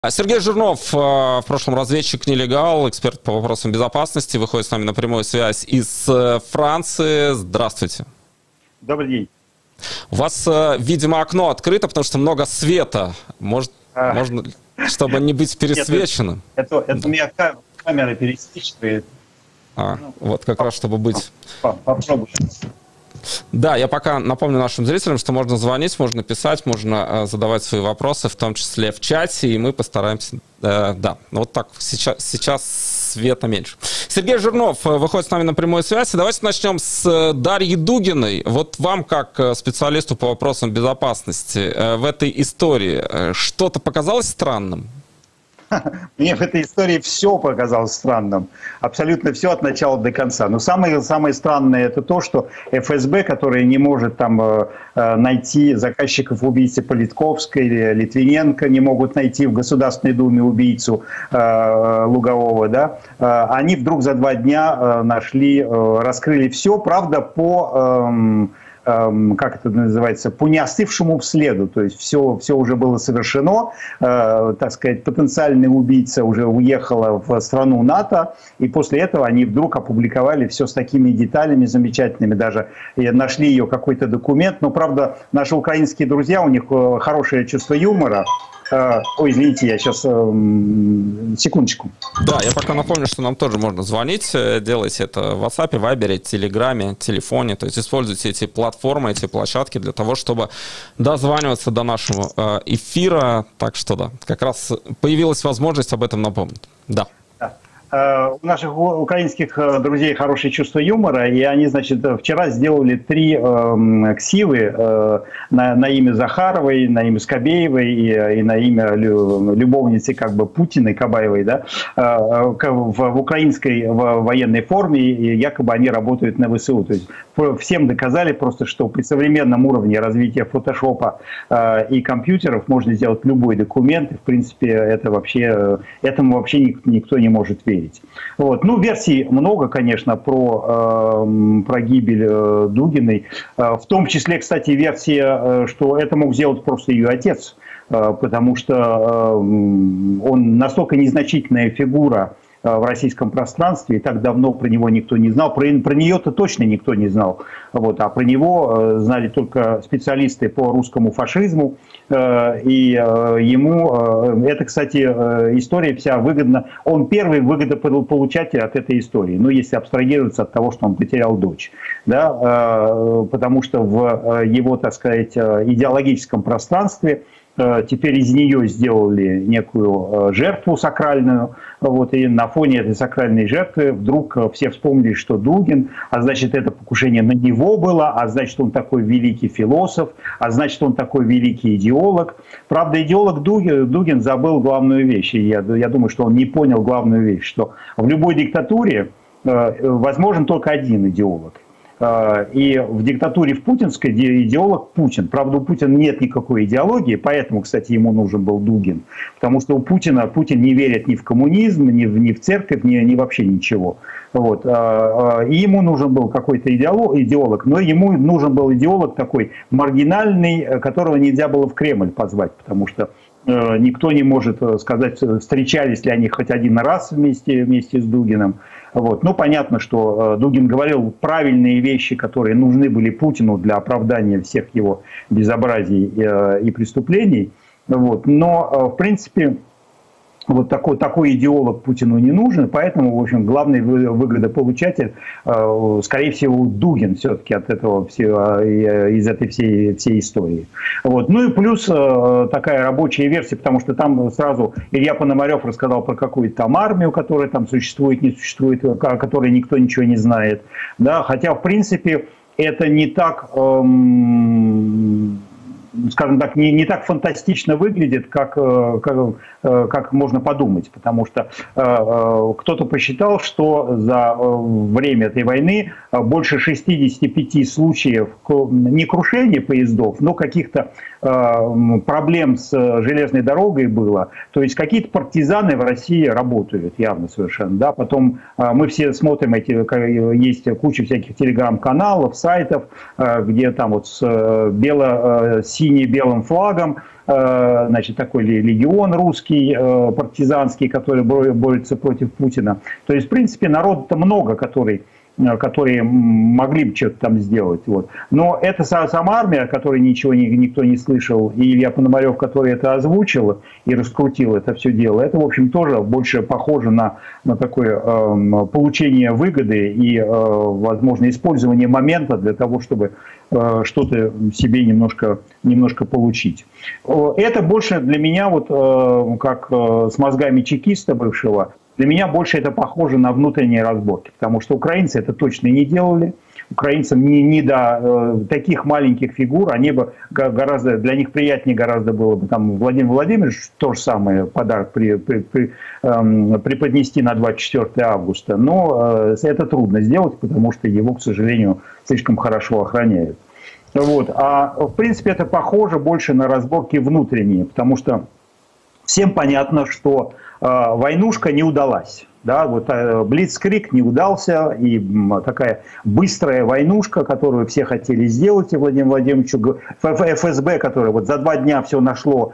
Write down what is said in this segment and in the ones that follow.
Сергей Жирнов, в прошлом разведчик нелегал, эксперт по вопросам безопасности, выходит с нами на прямую связь из Франции. Здравствуйте. Добрый день. У вас, видимо, окно открыто, потому что много света. Можно, чтобы не быть пересвеченным. Это у меня камера пересвечивает. Вот как раз, чтобы быть... Попробуй. Да, я пока напомню нашим зрителям, что можно звонить, можно писать, можно задавать свои вопросы, в том числе в чате, и мы постараемся... Да, вот так, сейчас света меньше. Сергей Жирнов выходит с нами на прямую связь. И давайте начнем с Дарьи Дугиной. Вот вам, как специалисту по вопросам безопасности, в этой истории что-то показалось странным? Мне в этой истории все показалось странным. Абсолютно все от начала до конца. Но самое странное это то, что ФСБ, которая не может там найти заказчиков убийцы Политковской или Литвиненко, не могут найти в Государственной Думе убийцу Лугового, да, они вдруг за 2 дня нашли, раскрыли все, правда, по... как это называется, по неостывшему следу, то есть все уже было совершено, так сказать, потенциальный убийца уже уехала в страну НАТО, и после этого они вдруг опубликовали все с такими деталями замечательными, даже нашли ее какой-то документ, но, правда, наши украинские друзья, у них хорошее чувство юмора. Ой, извините, я сейчас... Секундочку. Да, я пока напомню, что нам тоже можно звонить. Делайте это в WhatsApp, Viber, Телеграме, телефоне. То есть используйте эти платформы, эти площадки для того, чтобы дозваниваться до нашего эфира. Так что да, как раз появилась возможность об этом напомнить. Да. У наших украинских друзей хорошее чувство юмора, и они, значит, вчера сделали 3 ксивы на имя Захаровой, на имя Скобеевой и на имя любовницы как бы Путиной, Кабаевой, да, в украинской военной форме, и якобы они работают на ВСУ. То есть всем доказали просто, что при современном уровне развития фотошопа и компьютеров можно сделать любой документ, и, в принципе, этому вообще никто не может верить. Вот. Ну, версий много, конечно, про гибель Дугиной. В том числе, кстати, версия, что это мог сделать просто ее отец, потому что он настолько незначительная фигура в российском пространстве, и так давно про него никто не знал. Про нее-то точно никто не знал. Вот, а про него знали только специалисты по русскому фашизму. И ему, это, кстати, история вся выгодна. Он первый выгодополучатель от этой истории. Ну, если абстрагироваться от того, что он потерял дочь. Да? Потому что в его, так сказать, идеологическом пространстве теперь из нее сделали некую жертву сакральную. Вот, и на фоне этой сакральной жертвы вдруг все вспомнили, что Дугин, а значит, это покушение на него было, а значит, он такой великий философ, а значит, он такой великий идеолог. Правда, идеолог Дугин забыл главную вещь. И я думаю, что он не понял главную вещь, что в любой диктатуре возможен только один идеолог. И в диктатуре в путинской идеолог Путин. Правда, у Путина нет никакой идеологии, поэтому, кстати, ему нужен был Дугин. Потому что Путин не верит ни в коммунизм, ни в церковь, ни вообще ничего. Вот. И ему нужен был какой-то идеолог, но ему нужен был идеолог такой маргинальный, которого нельзя было в Кремль позвать, потому что никто не может сказать, встречались ли они хоть один раз вместе с Дугиным. Вот. Ну, понятно, что Дугин говорил правильные вещи, которые нужны были Путину для оправдания всех его безобразий и преступлений. Вот. Но, в принципе, вот такой идеолог Путину не нужен, поэтому, в общем, главный выгодополучатель, скорее всего, Дугин все-таки от этого из этой всей истории. Вот. Ну и плюс такая рабочая версия, потому что там сразу Илья Пономарев рассказал про какую-то там армию, которая там существует, не существует, о которой никто ничего не знает. Да? Хотя, в принципе, это не так... скажем так, не так фантастично выглядит, как можно подумать. Потому что кто-то посчитал, что за время этой войны больше 65 случаев не крушения поездов, но каких-то проблем с железной дорогой было. То есть какие-то партизаны в России работают явно совершенно. Да? Потом мы все смотрим, есть куча всяких телеграм-каналов, сайтов, где там вот с сине-белым флагом значит, такой легион русский, партизанский, который борется против Путина. То есть, в принципе, народа-то много, которые могли бы что-то там сделать. Вот. Но это сама армия, о которой ничего никто не слышал, и Илья Пономарев, который это озвучил и раскрутил это все дело, это, в общем, тоже больше похоже на такое получение выгоды и, возможно, использование момента для того, чтобы что-то себе немножко получить. Это больше для меня, вот как с мозгами чекиста бывшего, для меня больше это похоже на внутренние разборки, потому что украинцы это точно не делали. Украинцам не до таких маленьких фигур, они бы гораздо, для них приятнее гораздо было бы там Владимир Владимирович то же самое подарок преподнести на 24 августа, но это трудно сделать, потому что его, к сожалению, слишком хорошо охраняют. Вот. А в принципе это похоже больше на разборки внутренние, потому что всем понятно, что войнушка не удалась. Да, вот Блицкриг не удался, и такая быстрая войнушка, которую все хотели сделать, и Владимир Владимирович, ФСБ, которое вот за 2 дня все нашло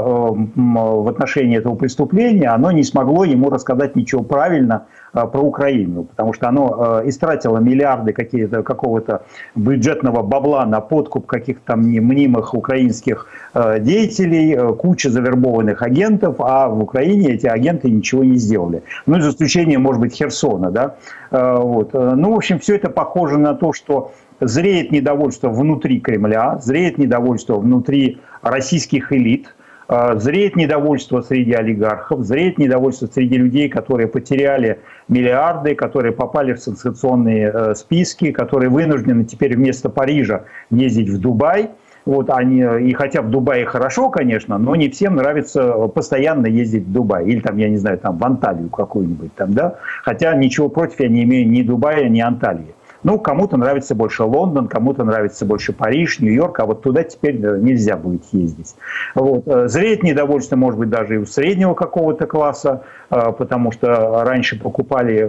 в отношении этого преступления, оно не смогло ему рассказать ничего правильно про Украину, потому что оно истратило миллиарды какого-то бюджетного бабла на подкуп каких-то там мнимых украинских деятелей, куча завербованных агентов, а в Украине эти агенты ничего не сделали. Ну, за исключением, может быть, Херсона, да. Вот. Ну, в общем, все это похоже на то, что зреет недовольство внутри Кремля, зреет недовольство внутри российских элит, зреет недовольство среди олигархов, зреет недовольство среди людей, которые потеряли миллиарды, которые попали в санкционные списки, которые вынуждены теперь вместо Парижа ездить в Дубай. Вот они, и хотя в Дубае хорошо, конечно, но не всем нравится постоянно ездить в Дубай. Или там, я не знаю, там в Анталию какую-нибудь там, да. Хотя ничего против я не имею ни Дубая, ни Анталии. Ну, кому-то нравится больше Лондон, кому-то нравится больше Париж, Нью-Йорк, а вот туда теперь нельзя будет ездить. Вот. Зреет недовольство, может быть, даже и у среднего какого-то класса, потому что раньше покупали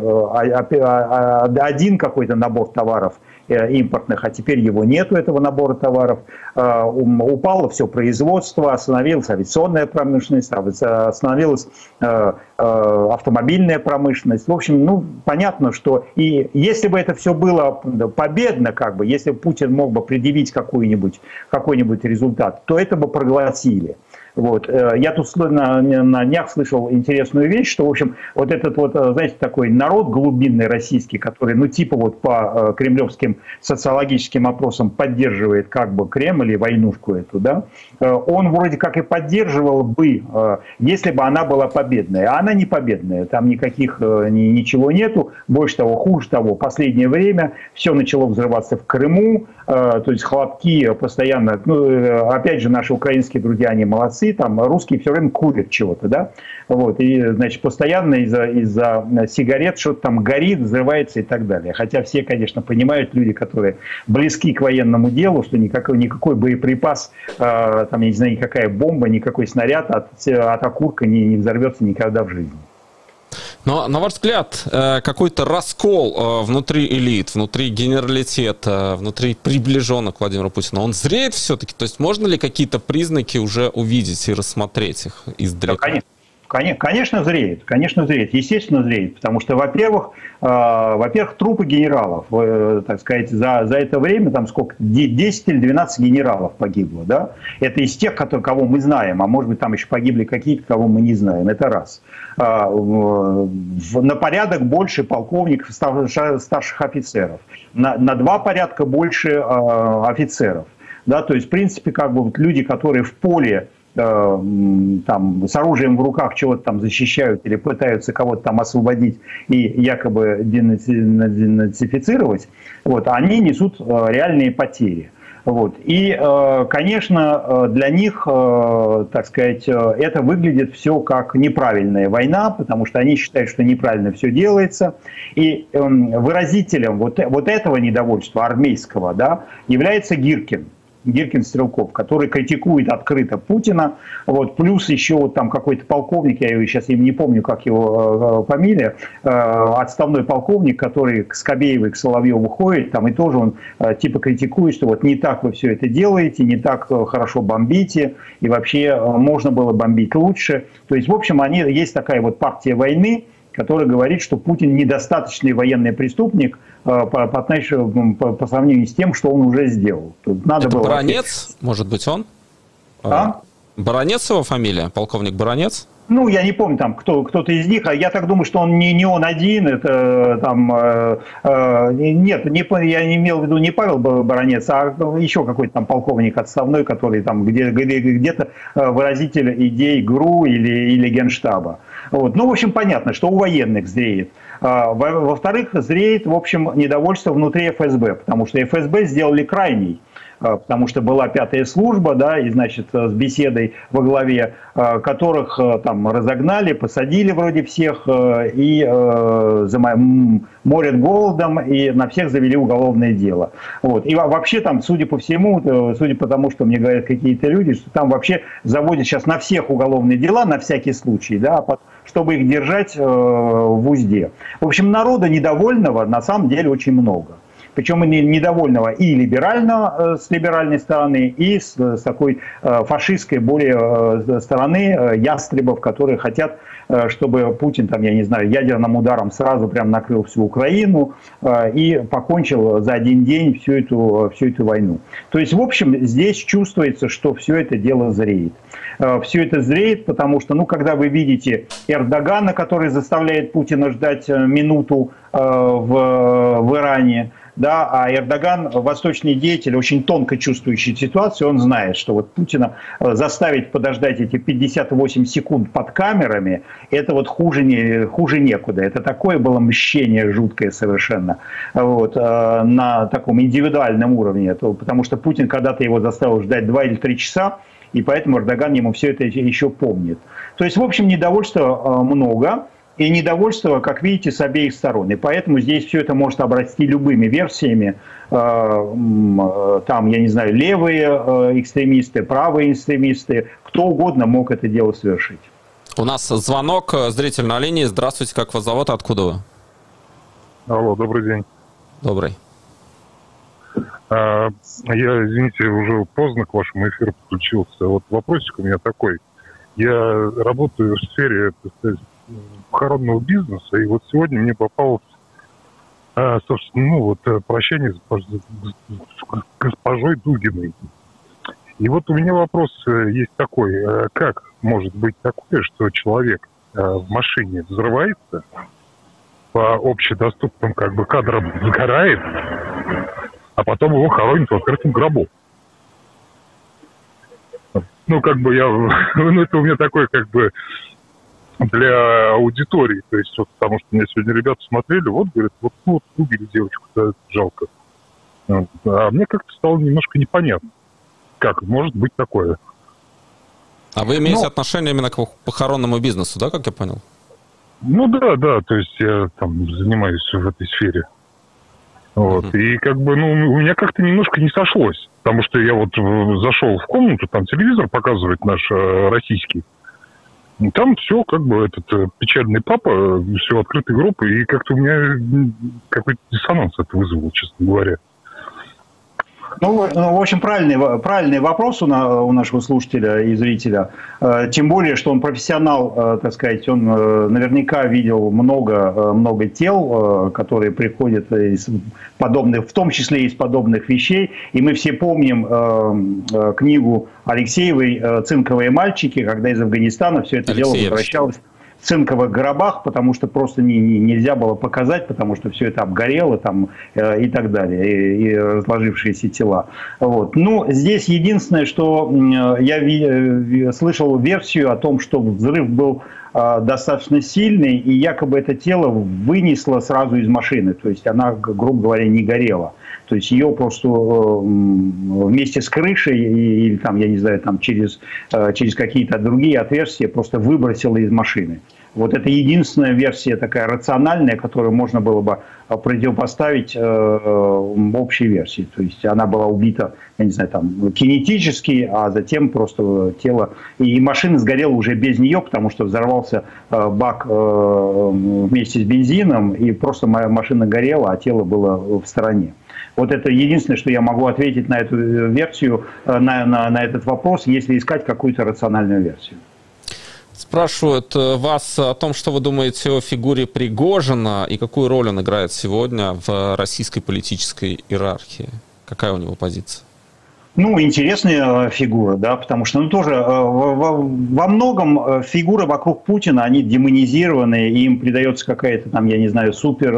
один какой-то набор товаров импортных, а теперь его нету, этого набора товаров. Упало все производство, остановилась авиационная промышленность, остановилась автомобильная промышленность. В общем, ну, понятно, что и если бы это все было победно, как бы, если бы Путин мог бы предъявить какой-нибудь результат, то это бы проглотили. Вот. Я тут на днях слышал интересную вещь, что, в общем, вот этот вот, знаете, такой народ глубинный российский, который, ну, типа вот по кремлевским социологическим опросам поддерживает как бы Кремль и войнушку эту, да, он вроде как и поддерживал бы, если бы она была победная. А она не победная, там ничего нету. Больше того, хуже того, в последнее время все начало взрываться в Крыму, то есть хлопки постоянно, ну, опять же, наши украинские друзья, они молодцы, там русские все время курят чего-то, да, вот, и, значит, постоянно из-за сигарет что-то там горит, взрывается и так далее. Хотя все, конечно, понимают, люди, которые близки к военному делу, что никакой боеприпас, там, я не знаю, никакая бомба, никакой снаряд от окурка не взорвется никогда в жизни. Но, на ваш взгляд, какой-то раскол внутри элит, внутри генералитета, внутри приближенных к Владимиру Путину, он зреет все-таки? То есть можно ли какие-то признаки уже увидеть и рассмотреть их издалека? Да, конечно, зреет, естественно зреет, потому что, во-первых, трупы генералов, так сказать, за это время, там сколько, 10 или 12 генералов погибло, да, это из тех, кого мы знаем, а может быть там еще погибли какие-то, кого мы не знаем, это раз. На порядок больше полковников, старших офицеров, на 2 порядка больше офицеров, да, то есть, в принципе, как бы вот люди, которые в поле, там, с оружием в руках чего-то там защищают или пытаются кого-то там освободить и якобы денацифицировать, вот, они несут реальные потери. Вот. И, конечно, для них, так сказать, это выглядит все как неправильная война, потому что они считают, что неправильно все делается. И выразителем вот этого недовольства армейского, да, является Гиркин. Гиркин-Стрелков, который критикует открыто Путина. Вот, плюс еще вот там какой-то полковник, я сейчас не помню, как его фамилия, отставной полковник, который к Скобеевой, к Соловьеву ходит, там и тоже он типа критикует, что вот не так вы все это делаете, не так хорошо бомбите, и вообще можно было бомбить лучше. То есть, в общем, есть такая вот партия войны, который говорит, что Путин недостаточный военный преступник по сравнению с тем, что он уже сделал. Надо это было... Баранец? Может быть, он? Баранец его фамилия? Полковник Баранец? Ну, я не помню, там кто-то из них, а я так думаю, что он не он один, это там... Нет, я не имел в виду не Павел Баранец, а еще какой-то там полковник отставной, который там где-то выразитель идей ГРУ или Генштаба. Вот. Ну, в общем, понятно, что у военных зреет. Во-вторых, зреет, в общем, недовольство внутри ФСБ, потому что ФСБ сделали крайней. Потому что была пятая служба, да, и, значит, с беседой во главе, которых там разогнали, посадили вроде всех, и морят голодом, и на всех завели уголовное дело. Вот. И вообще там, судя по всему, судя по тому, что мне говорят какие-то люди, что там вообще заводят сейчас на всех уголовные дела, на всякий случай, да, чтобы их держать в узде. В общем, народа недовольного на самом деле очень много. Причем недовольного и либерального, с либеральной стороны, и с такой фашистской более стороны ястребов, которые хотят, чтобы Путин, там, я не знаю, ядерным ударом сразу прям накрыл всю Украину и покончил за один день всю эту войну. То есть, в общем, здесь чувствуется, что все это дело зреет. Все это зреет, потому что, ну, когда вы видите Эрдогана, который заставляет Путина ждать минуту в Иране, да, а Эрдоган, восточный деятель, очень тонко чувствующий ситуацию, он знает, что вот Путина заставить подождать эти 58 секунд под камерами, это вот хуже некуда. Это такое было мщение жуткое совершенно, вот, на таком индивидуальном уровне, потому что Путин когда-то его заставил ждать 2 или 3 часа, и поэтому Эрдоган ему все это еще помнит. То есть, в общем, недовольства много. И недовольство, как видите, с обеих сторон. И поэтому здесь все это может обрасти любыми версиями. Там, я не знаю, левые экстремисты, правые экстремисты. Кто угодно мог это дело совершить. У нас звонок, зритель на линии. Здравствуйте, как вас зовут, откуда вы? Алло, добрый день. Добрый. Я, извините, уже поздно к вашему эфиру подключился. Вот вопросик у меня такой. Я работаю в сфере, так сказать, похоронного бизнеса, и вот сегодня мне попалось, собственно, ну вот прощание с госпожой Дугиной. И вот у меня вопрос есть такой: как может быть такое, что человек в машине взрывается, по общедоступным как бы кадрам сгорает, а потом его хоронят в открытом гробу? Ну, как бы ну, это у меня такой, как бы, для аудитории, то есть, вот, потому что меня сегодня ребята смотрели, вот, говорят, вот, ну, вот убили девочку, да, жалко. А мне как-то стало немножко непонятно, как может быть такое. А вы имеете отношение именно к похоронному бизнесу, да, как я понял? Ну, да, то есть я там занимаюсь в этой сфере. Вот, и как бы, ну, у меня как-то немножко не сошлось, потому что я вот зашел в комнату, там телевизор показывает наш российский. Там все, как бы, этот печальный папа, все открытые группы, и как-то у меня какой-то диссонанс это вызвало, честно говоря. Ну, в общем, правильный вопрос у нашего слушателя и зрителя. Тем более, что он профессионал, так сказать, он наверняка видел много тел, которые приходят из подобных, в том числе из подобных вещей. И мы все помним книгу Алексеевой «Цинковые мальчики», когда из Афганистана все это дело возвращалось в цинковых гробах, потому что просто нельзя было показать, потому что все это обгорело там, и так далее, и разложившиеся тела. Вот. Ну, здесь единственное, что я слышал версию о том, что взрыв был достаточно сильный, и якобы это тело вынесло сразу из машины, то есть она, грубо говоря, не горела. То есть ее просто вместе с крышей или там, я не знаю, там через какие-то другие отверстия просто выбросило из машины. Вот это единственная версия такая рациональная, которую можно было бы противопоставить общей версии. То есть она была убита, я не знаю, там, кинетически, а затем просто тело... И машина сгорела уже без нее, потому что взорвался бак вместе с бензином, и просто моя машина горела, а тело было в стороне. Вот это единственное, что я могу ответить на эту версию, на этот вопрос, если искать какую-то рациональную версию. Спрашивают вас о том, что вы думаете о фигуре Пригожина и какую роль он играет сегодня в российской политической иерархии. Какая у него позиция? Ну, интересная фигура, да, потому что, тоже во многом фигуры вокруг Путина, они демонизированы, и им придается какая-то там, я не знаю, супер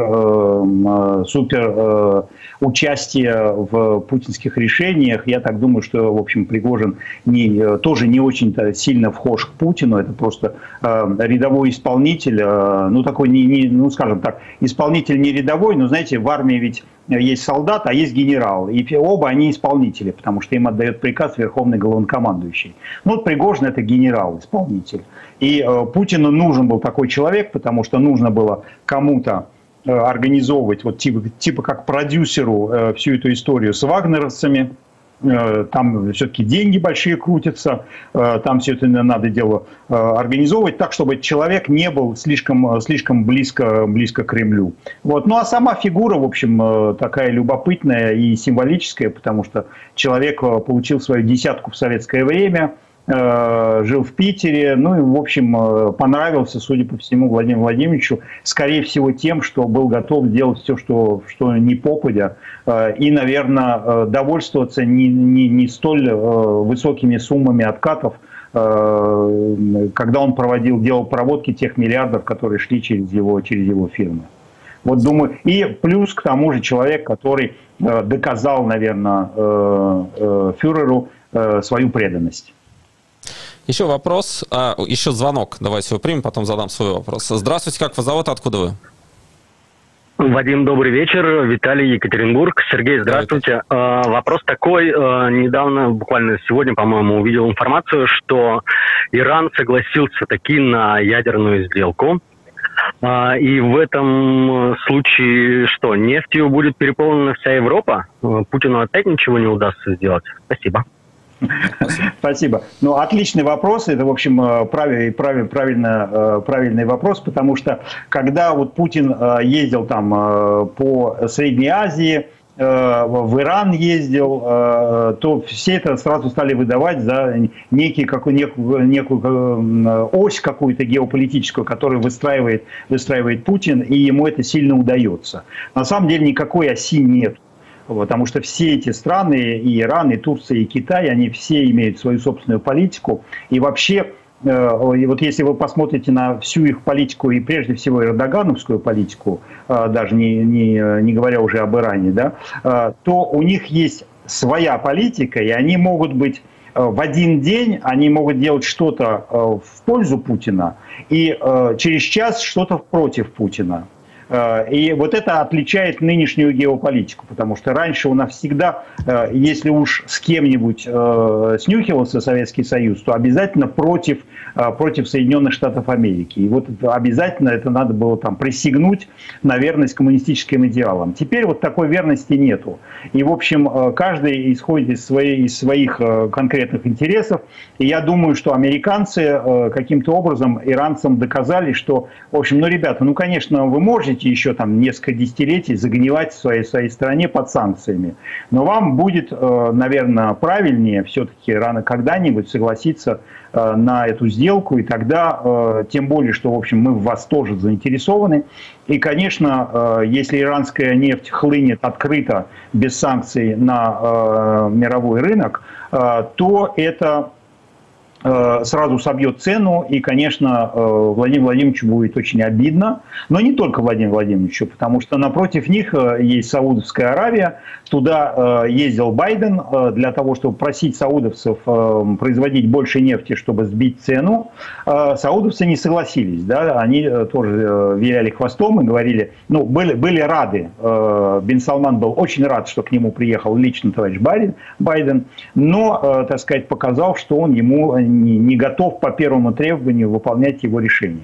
участие в путинских решениях. Я так думаю, что, в общем, Пригожин тоже не очень-то сильно вхож к Путину, это просто рядовой исполнитель, ну, такой, ну, скажем так, исполнитель не рядовой, но, знаете, в армии ведь есть солдат, а есть генерал. И оба они исполнители, потому что им отдает приказ верховный главнокомандующий. Ну, вот Пригожин – это генерал-исполнитель. И Путину нужен был такой человек, потому что нужно было кому-то организовывать, вот типа как продюсеру всю эту историю с вагнеровцами. Там все-таки деньги большие крутятся, там все это надо дело организовывать так, чтобы человек не был слишком близко к Кремлю. Вот. Ну а сама фигура, в общем, такая любопытная и символическая, потому что человек получил свою десятку в советское время, жил в Питере, ну и, в общем, понравился, судя по всему, Владимиру Владимировичу, скорее всего, тем, что был готов делать все, что не попадя, и, наверное, довольствоваться не столь высокими суммами откатов, когда он делал проводки тех миллиардов, которые шли через его фирмы. Вот думаю, и плюс к тому же человек, который доказал, наверное, фюреру свою преданность. Еще вопрос, еще звонок. Давайте его примем, потом задам свой вопрос. Здравствуйте, как вас зовут, откуда вы? Вадим, добрый вечер. Виталий, Екатеринбург. Сергей, здравствуйте. Вопрос такой. Недавно, буквально сегодня, по-моему, увидел информацию, что Иран согласился таки на ядерную сделку. И в этом случае что, нефтью будет переполнена вся Европа? Путину опять ничего не удастся сделать? Спасибо. Спасибо. Ну, отличный вопрос. Это, в общем, правильный вопрос, потому что когда вот Путин ездил там по Средней Азии, в Иран ездил, то все это сразу стали выдавать за некую ось какую-то геополитическую, которую выстраивает Путин, и ему это сильно удается. На самом деле никакой оси нет. Потому что все эти страны, и Иран, и Турция, и Китай, они все имеют свою собственную политику. И вообще, вот если вы посмотрите на всю их политику, и прежде всего эрдогановскую политику, даже не говоря уже об Иране, да, то у них есть своя политика, и они могут быть в один день, они могут делать что-то в пользу Путина, и через час что-то против Путина. И вот это отличает нынешнюю геополитику, потому что раньше у нас всегда, если уж с кем-нибудь снюхивался Советский Союз, то обязательно против Соединенных Штатов Америки. И вот обязательно это надо было там присягнуть на верность коммунистическим идеалам. Теперь вот такой верности нету. И, в общем, каждый исходит из своих конкретных интересов. И я думаю, что американцы каким-то образом иранцам доказали, что, в общем, ну, ребята, ну, конечно, вы можете еще там несколько десятилетий загнивать в своей стране под санкциями. Но вам будет, наверное, правильнее все-таки рано когда-нибудь согласиться на эту сделку, и тогда, тем более, что, в общем, мы в вас тоже заинтересованы. И, конечно, если иранская нефть хлынет открыто, без санкций на мировой рынок, то это сразу собьет цену, и, конечно, Владимиру Владимировичу будет очень обидно, но не только Владимиру Владимировичу, потому что напротив них есть Саудовская Аравия, туда ездил Байден для того, чтобы просить саудовцев производить больше нефти, чтобы сбить цену. Саудовцы не согласились, да? Они тоже виляли хвостом и говорили, ну, были рады, Бен Салман был очень рад, что к нему приехал лично товарищ Байден, но, так сказать, показал, что он ему не готов по первому требованию выполнять его решение.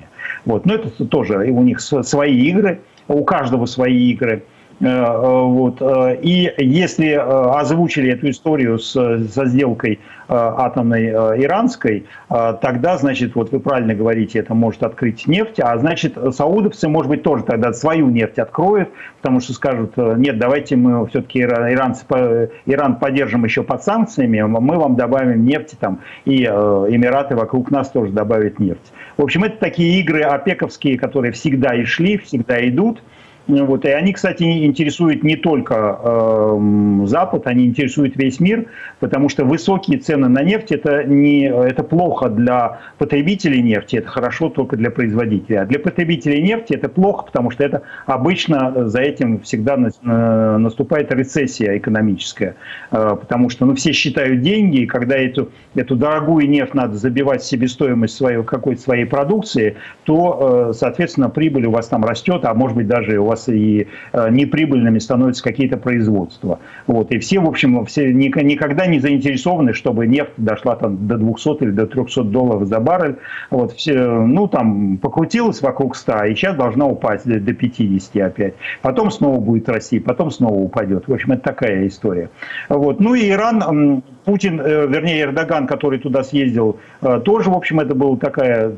Вот. Но это тоже у них свои игры, у каждого свои игры. Вот. И если озвучили эту историю со сделкой атомной иранской, тогда, значит, вот вы правильно говорите, это может открыть нефть, а значит, саудовцы, может быть, тоже тогда свою нефть откроют, потому что скажут, нет, давайте мы все-таки Иран поддержим еще под санкциями, мы вам добавим нефть, там, и Эмираты вокруг нас тоже добавят нефть. В общем, это такие игры опековские, которые всегда и шли, всегда идут. Вот. И они, кстати, интересуют не только Запад, они интересуют весь мир, потому что высокие цены на нефть это плохо для потребителей нефти, это хорошо только для производителей. А для потребителей нефти это плохо, потому что это обычно за этим всегда наступает рецессия экономическая. Потому что все считают деньги, и когда эту дорогую нефть надо забивать в себестоимость какой-то своей продукции, то, соответственно, прибыль у вас там растет, а может быть даже у вас и неприбыльными становятся какие-то производства. Вот. И все, в общем, никогда не заинтересованы, чтобы нефть дошла там до 200 или до 300 долларов за баррель. Вот. Там покрутилась вокруг 100, и сейчас должна упасть до 50 опять. Потом снова будет расти, потом снова упадет. В общем, это такая история. Вот. Ну и Иран, Путин, вернее Эрдоган, который туда съездил, тоже, в общем, это была такая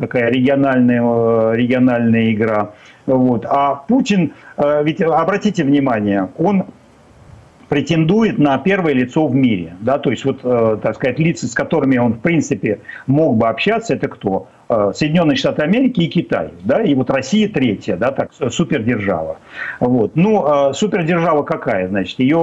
региональная игра. Вот. А Путин, ведь обратите внимание, он претендует на первое лицо в мире. Да? То есть, вот, так сказать, лица, с которыми он, в принципе, мог бы общаться, это кто? Соединенные Штаты Америки и Китай. Да? И вот Россия третья, да, так, супердержава. Вот. Ну, супердержава какая? Значит, ее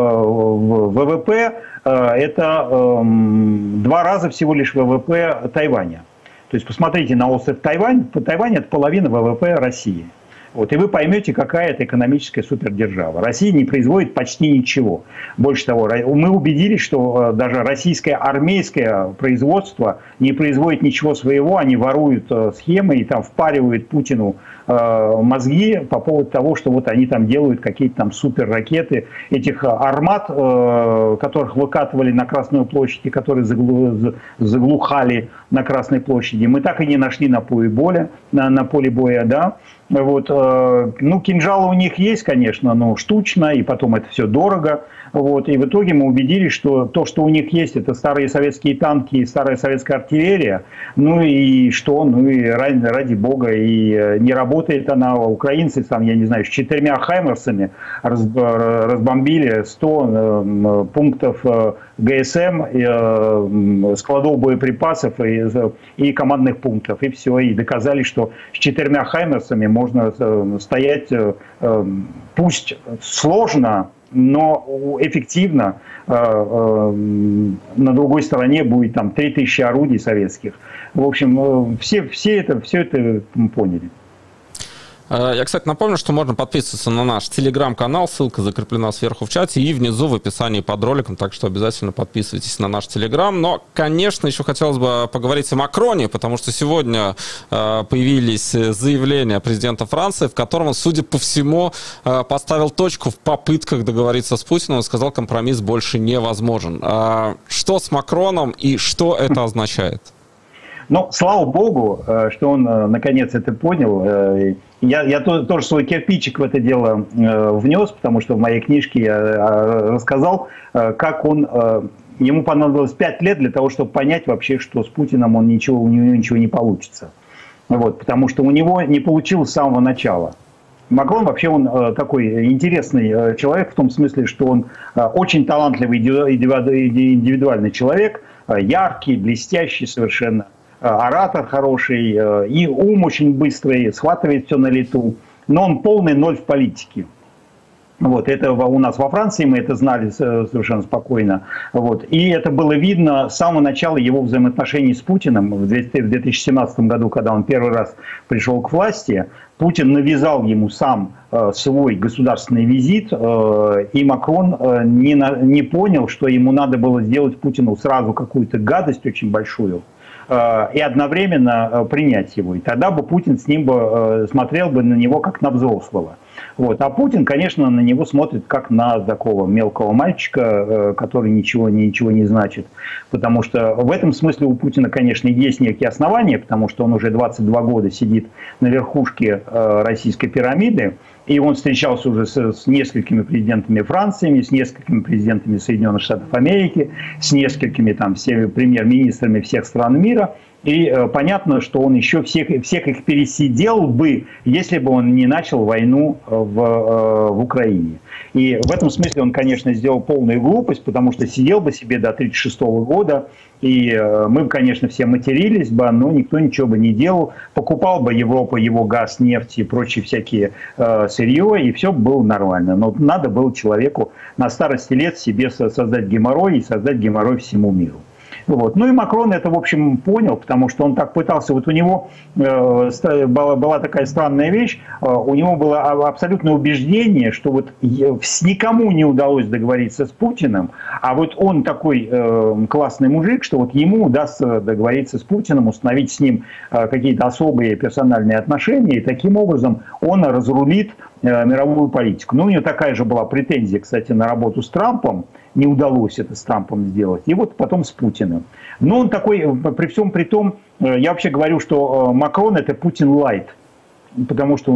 ВВП это 2 раза всего лишь ВВП Тайваня. То есть посмотрите на остров Тайвань. Тайвань – это половина ВВП России. Вот, и вы поймете, какая это экономическая супердержава. Россия не производит почти ничего. Больше того, мы убедились, что даже российское армейское производство не производит ничего своего. Они воруют схемы и там впаривают Путину мозги по поводу того, что вот они там делают какие-то там суперракеты. Этих армат, которых выкатывали на Красную площадь и которые заглухали на Красной площади, мы так и не нашли на поле боя, да. Вот, ну, кинжалы у них есть, конечно, но штучно, и потом это все дорого. Вот, и в итоге мы убедились, что то, что у них есть, это старые советские танки и старая советская артиллерия. Ну и что? Ну и ради бога, и не работает она. Украинцы, там, я не знаю, с 4 «Хаймерсами» разбомбили 100 пунктов ГСМ, складов боеприпасов и командных пунктов. И все. И доказали, что с 4 «Хаймерсами» можно стоять, пусть сложно, но эффективно. На другой стороне будет там 3000 орудий советских. В общем, все это поняли. Я, кстати, напомню, что можно подписываться на наш телеграм-канал, ссылка закреплена сверху в чате и внизу в описании под роликом, так что обязательно подписывайтесь на наш телеграм. Но, конечно, еще хотелось бы поговорить о Макроне, потому что сегодня появились заявления президента Франции, в котором он, судя по всему, поставил точку в попытках договориться с Путиным и сказал, компромисс больше невозможен. Что с Макроном и что это означает? Ну, слава богу, что он наконец это понял. Я тоже свой кирпичик в это дело внес, потому что в моей книжке я рассказал, как ему понадобилось 5 лет для того, чтобы понять вообще, что с Путиным у него ничего не получится. Вот, потому что у него не получилось с самого начала. Макрон вообще он такой интересный человек в том смысле, что он очень талантливый, индивидуальный человек, яркий, блестящий совершенно. Оратор хороший, и ум очень быстрый, схватывает все на лету, но он полный ноль в политике. Вот, это у нас во Франции, мы это знали совершенно спокойно. Вот, и это было видно с самого начала его взаимоотношений с Путиным. В 2017 году, когда он первый раз пришел к власти, Путин навязал ему сам свой государственный визит, и Макрон не понял, что ему надо было сделать Путину сразу какую-то гадость очень большую, и одновременно принять его. И тогда бы Путин с ним бы смотрел бы на него как на взрослого. Вот. А Путин, конечно, на него смотрит как на такого мелкого мальчика, который ничего не значит. Потому что в этом смысле у Путина, конечно, есть некие основания, потому что он уже 22 года сидит на верхушке российской пирамиды, и он встречался уже с несколькими президентами Франции, с несколькими президентами Соединенных Штатов Америки, с несколькими там всеми премьер-министрами всех стран мира. И понятно, что он еще всех их пересидел бы, если бы он не начал войну в Украине. И в этом смысле он, конечно, сделал полную глупость, потому что сидел бы себе до 1936 года, и мы бы, конечно, все матерились бы, но никто ничего бы не делал. Покупал бы Европа его газ, нефть и прочие всякие сырье, и все было нормально. Но надо было человеку на старости лет себе создать геморрой и создать геморрой всему миру. Вот. Ну и Макрон это, в общем, понял, потому что он так пытался, вот у него была такая странная вещь, у него было абсолютное убеждение, что вот никому не удалось договориться с Путиным, а вот он такой классный мужик, что вот ему удастся договориться с Путиным, установить с ним какие-то особые персональные отношения, и таким образом он разрулит мировую политику. Ну, у него такая же была претензия, кстати, на работу с Трампом. Не удалось это с Трампом сделать. И вот потом с Путиным. Но он такой, при всем при том, я вообще говорю, что Макрон это Путин лайт. Потому что у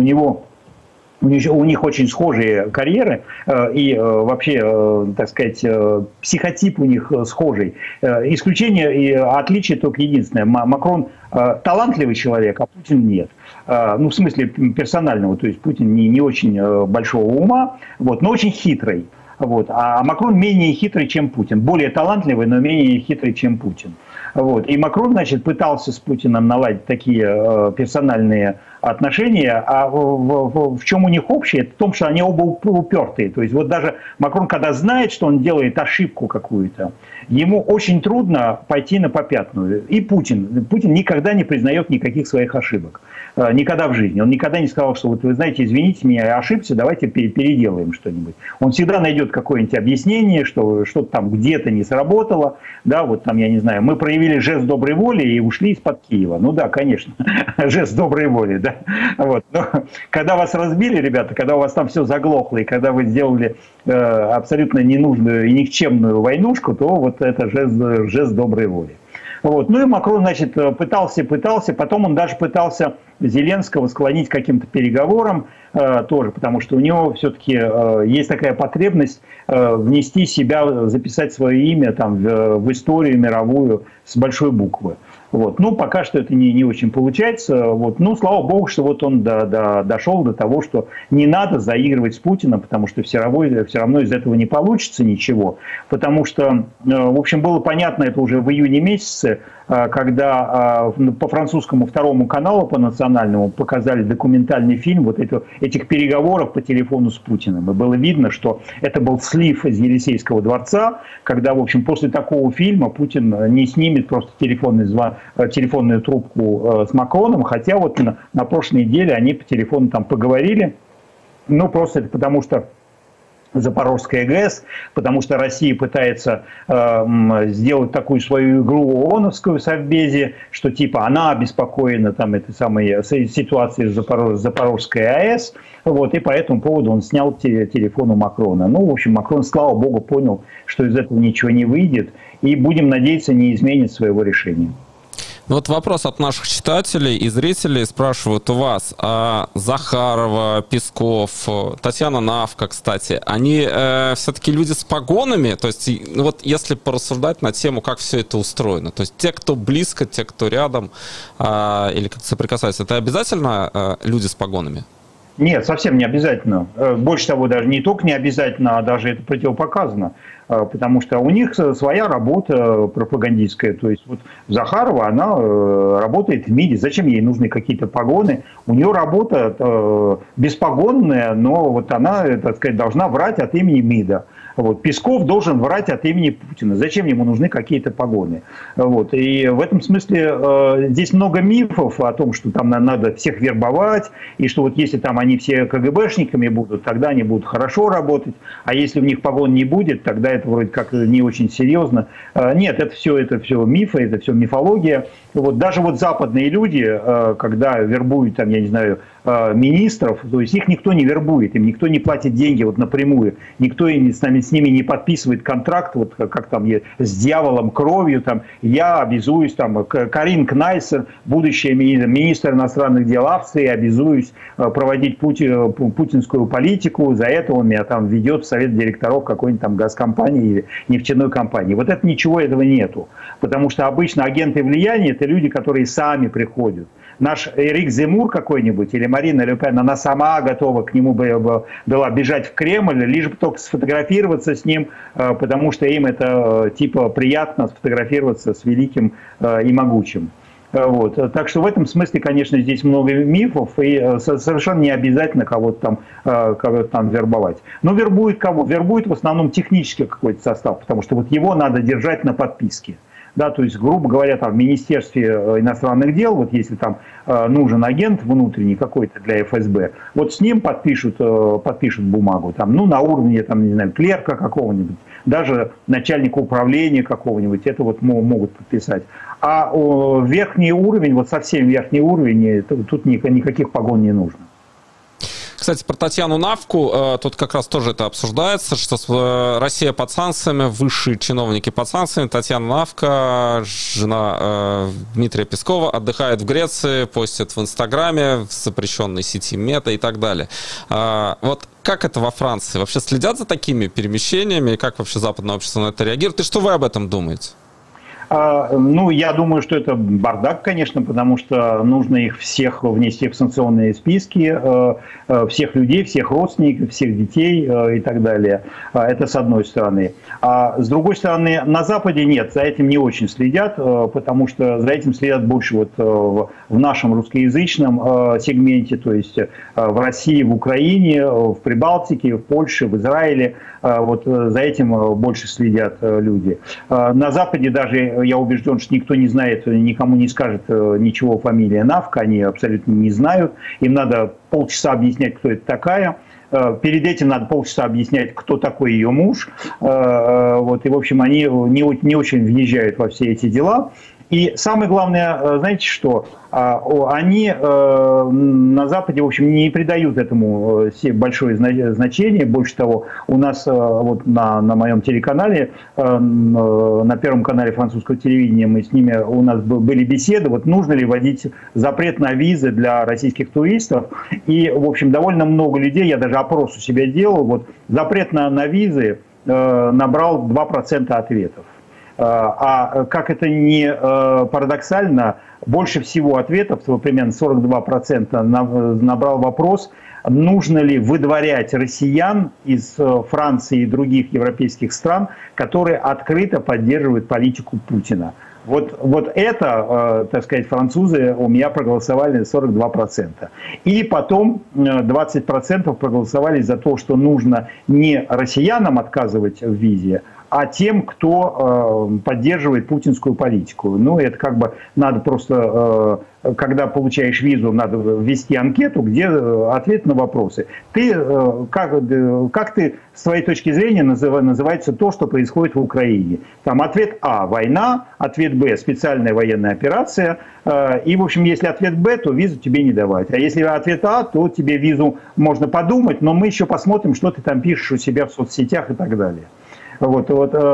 них очень схожие карьеры. И вообще, так сказать, психотип у них схожий. Исключение и отличие только единственное. Макрон талантливый человек, а Путин нет. Ну, в смысле персонального. То есть Путин не очень большого ума, вот, но очень хитрый. Вот. А Макрон менее хитрый, чем Путин. Более талантливый, но менее хитрый, чем Путин. Вот. И Макрон, значит, пытался с Путиным наладить такие персональные отношения. А в чем у них общее? Это в том, что они оба упертые. То есть вот даже Макрон, когда знает, что он делает ошибку какую-то, ему очень трудно пойти на попятную. И Путин никогда не признает никаких своих ошибок. Никогда в жизни. Он никогда не сказал, что вот вы знаете, извините меня, я ошибся, давайте переделаем что-нибудь. Он всегда найдет какое-нибудь объяснение, что что-то там где-то не сработало. Да, вот там, я не знаю, мы проявили жест доброй воли и ушли из-под Киева. Ну да, конечно, жест доброй воли, да. Вот. Но когда вас разбили, ребята, когда у вас там все заглохло, и когда вы сделали абсолютно ненужную и никчемную войнушку, то вот это жест доброй воли. Вот. Ну и Макрон, значит, пытался, потом он даже пытался Зеленского склонить к каким-то переговорам тоже, потому что у него все-таки есть такая потребность внести себя, записать свое имя там, в историю мировую с большой буквы. Вот. Ну, пока что это не очень получается. Вот. Ну, слава богу, что вот он дошел до того, что не надо заигрывать с Путиным, потому что все равно из этого не получится ничего. Потому что, в общем, было понятно это уже в июне месяце, когда по французскому второму каналу, по национальному, показали документальный фильм вот этих переговоров по телефону с Путиным. И было видно, что это был слив из Елисейского дворца, когда, в общем, после такого фильма Путин не снимет просто телефонную трубку с Макроном, хотя вот на прошлой неделе они по телефону там поговорили. Ну, просто это потому что Запорожская ГЭС, потому что Россия пытается сделать такую свою игру ООНовскую в Совбезе, что типа она обеспокоена там этой самой ситуацией с Запорожской АЭС, вот, и по этому поводу он снял телефон у Макрона. Ну, в общем, Макрон, слава богу, понял, что из этого ничего не выйдет, и будем надеяться, не изменит своего решения. Ну вот вопрос от наших читателей и зрителей спрашивают у вас, Захарова, Песков, Татьяна Навка, кстати, они все-таки люди с погонами? То есть, ну вот если порассуждать на тему, как все это устроено, то есть те, кто близко, те, кто рядом или как-то соприкасаются, это обязательно люди с погонами? Нет, совсем не обязательно. Больше того, даже не только не обязательно, а даже это противопоказано. Потому что у них своя работа пропагандистская. То есть вот Захарова, она работает в МИДе. Зачем ей нужны какие-то погоны? У нее работа беспогонная, но вот она, так сказать, должна врать от имени МИДа. Вот. Песков должен врать от имени Путина. Зачем ему нужны какие-то погоны? Вот. И в этом смысле здесь много мифов о том, что там надо всех вербовать, и что вот если там они все КГБшниками будут, тогда они будут хорошо работать, а если у них погон не будет, тогда это вроде как не очень серьезно. Нет, это все мифы, это все мифология. Вот. Даже вот западные люди, когда вербуют, там, я не знаю, министров, то есть их никто не вербует, им никто не платит деньги вот напрямую, никто с ними не подписывает контракт, вот как там с дьяволом кровью, там, я обязуюсь, там, Карин Кнайсер, будущий министр иностранных дел Австрии, обязуюсь проводить путинскую политику, за это он меня там ведет в совет директоров какой-нибудь там газкомпании или нефтяной компании. Вот это ничего этого нету, потому что обычно агенты влияния – это люди, которые сами приходят. Наш Эрик Земмур какой-нибудь или Марина Ле Пен, она сама готова к нему была бежать в Кремль, лишь бы только сфотографироваться с ним, потому что им это типа приятно сфотографироваться с великим и могучим. Вот. Так что в этом смысле, конечно, здесь много мифов, и совершенно не обязательно кого-то там вербовать. Но вербует кого? Вербует в основном технический какой-то состав, потому что вот его надо держать на подписке. Да, то есть, грубо говоря, там, в Министерстве иностранных дел, вот если там нужен агент внутренний какой-то для ФСБ, вот с ним подпишут бумагу, там, ну, на уровне, там, не знаю, клерка какого-нибудь, даже начальника управления какого-нибудь, это вот могут подписать. А верхний уровень, вот совсем верхний уровень, тут никаких погон не нужно. Кстати, про Татьяну Навку, тут как раз тоже это обсуждается, что Россия под санкциями, высшие чиновники под санкциями. Татьяна Навка, жена Дмитрия Пескова, отдыхает в Греции, постит в Инстаграме, в запрещенной сети Мета и так далее. Вот как это во Франции? Вообще следят за такими перемещениями? И как вообще западное общество на это реагирует? И что вы об этом думаете? Ну, я думаю, что это бардак, конечно, потому что нужно их всех внести в санкционные списки, всех людей, всех родственников, всех детей и так далее. Это с одной стороны. А с другой стороны, на Западе нет, за этим не очень следят, потому что за этим следят больше вот в нашем русскоязычном сегменте, то есть в России, в Украине, в Прибалтике, в Польше, в Израиле. Вот за этим больше следят люди. На Западе даже, я убежден, что никто не знает, никому не скажет ничего фамилия Навка, они абсолютно не знают. Им надо полчаса объяснять, кто это такая. Перед этим надо полчаса объяснять, кто такой ее муж. Вот, и, в общем, они не очень въезжают во все эти дела. И самое главное, знаете что, они на Западе, в общем, не придают этому большое значение. Больше того, у нас вот на моем телеканале, на Первом канале французского телевидения, у нас были беседы, вот нужно ли вводить запрет на визы для российских туристов. И, в общем, довольно много людей, я даже опрос у себя делал, вот запрет на визы набрал 2% ответов. А как это не парадоксально, больше всего ответов, примерно 42% набрал вопрос, нужно ли выдворять россиян из Франции и других европейских стран, которые открыто поддерживают политику Путина. Вот это, так сказать, французы у меня проголосовали 42%. И потом 20% проголосовали за то, что нужно не россиянам отказывать в визе, а тем, кто поддерживает путинскую политику. Ну, это как бы надо просто, когда получаешь визу, надо ввести анкету, где ответ на вопросы. Как ты, с твоей точки зрения, называется то, что происходит в Украине? Там ответ А – война, ответ Б – специальная военная операция. И, в общем, если ответ Б, то визу тебе не давать. А если ответ А, то тебе визу можно подумать, но мы еще посмотрим, что ты там пишешь у себя в соцсетях и так далее. Вот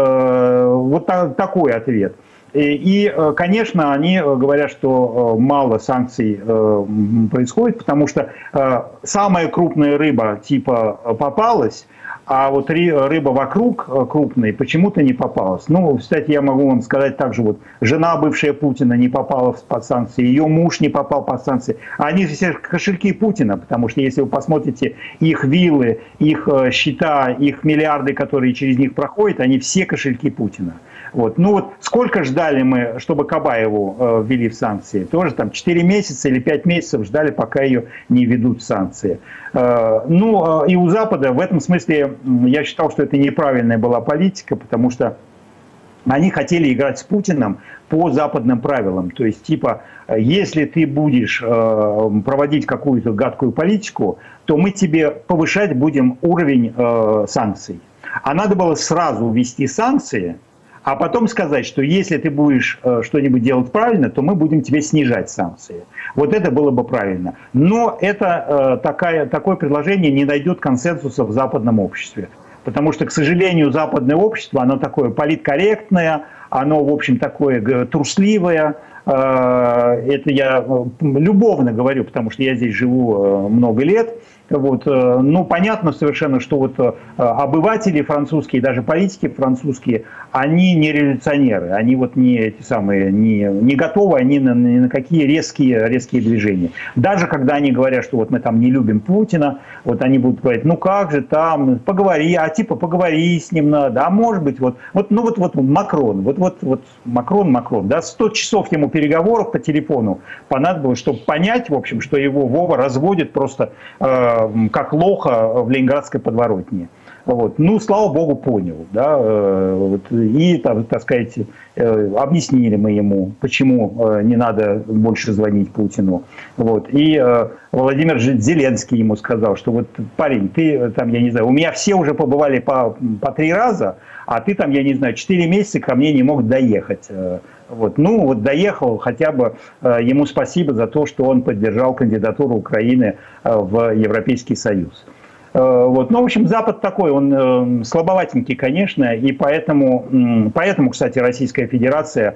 такой ответ. И, конечно, они говорят, что мало санкций происходит, потому что самая крупная рыба типа попалась, а вот рыба вокруг крупной почему-то не попалась. Ну, кстати, я могу вам сказать также, вот жена бывшая Путина не попала под санкции, ее муж не попал под санкции. Они все кошельки Путина, потому что если вы посмотрите их виллы, их счета, их миллиарды, которые через них проходят, они все кошельки Путина. Вот. Ну вот сколько ждали мы, чтобы Кабаеву ввели в санкции? Тоже там 4 месяца или 5 месяцев ждали, пока ее не введут в санкции. Ну и у Запада в этом смысле я считал, что это неправильная была политика, потому что они хотели играть с Путиным по западным правилам. То есть типа, если ты будешь проводить какую-то гадкую политику, то мы тебе повышать будем уровень санкций. А надо было сразу ввести санкции, а потом сказать, что если ты будешь что-нибудь делать правильно, то мы будем тебе снижать санкции. Вот это было бы правильно. Но это, такое предложение не найдет консенсуса в западном обществе. Потому что, к сожалению, западное общество, оно такое политкорректное, оно, в общем, такое трусливое. Это я любовно говорю, потому что я здесь живу много лет. Вот, ну, понятно совершенно, что вот обыватели французские, даже политики французские, они не революционеры, они вот не эти самые, не готовы они ни на какие резкие движения. Даже когда они говорят, что вот мы там не любим Путина, вот они будут говорить, ну как же там, поговори, поговори с ним надо, а может быть, вот Макрон, Макрон, да, 100 часов ему переговоров по телефону понадобилось, чтобы понять, в общем, что его Вова разводит просто как лоха в ленинградской подворотне. Вот. Ну, слава богу, понял. Да? И, так сказать, объяснили мы ему, почему не надо больше звонить Путину. Вот. И Владимир Зеленский ему сказал, что вот, парень, ты там, я не знаю, у меня все уже побывали по 3 раза, а ты там, я не знаю, 4 месяца ко мне не мог доехать. Вот. Ну, вот доехал, хотя бы ему спасибо за то, что он поддержал кандидатуру Украины в Европейский Союз. Вот. Ну, в общем, Запад такой, он слабоватенький, конечно, и поэтому, кстати, Российская Федерация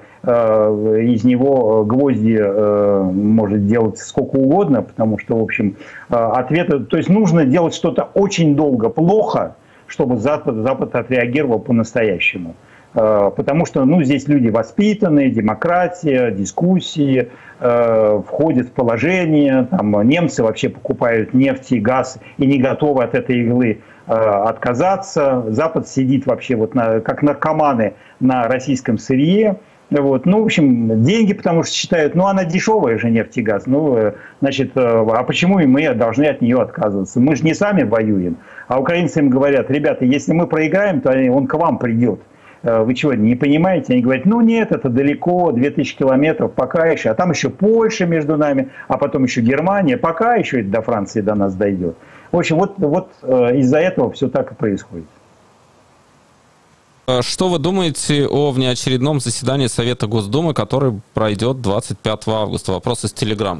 из него гвозди может делать сколько угодно, потому что, в общем, ответы, то есть нужно делать что-то очень долго, плохо, чтобы Запад отреагировал по-настоящему. Потому что, ну, здесь люди воспитанные, демократия, дискуссии, входят в положение, там немцы вообще покупают нефть и газ и не готовы от этой иглы отказаться. Запад сидит вообще вот как наркоманы на российском сырье. Вот. Ну, в общем, деньги, потому что считают, ну, она дешевая же, нефть и газ. Ну, значит, а почему и мы должны от нее отказываться? Мы же не сами воюем. А украинцы им говорят, ребята, если мы проиграем, то он к вам придет. Вы чего, не понимаете? Они говорят, ну нет, это далеко, 2000 километров, пока еще. А там еще Польша между нами, а потом еще Германия, пока еще до Франции до нас дойдет. В общем, вот из-за этого все так и происходит. Что вы думаете о внеочередном заседании Совета Госдумы, который пройдет 25 августа? Вопрос из Телеграма.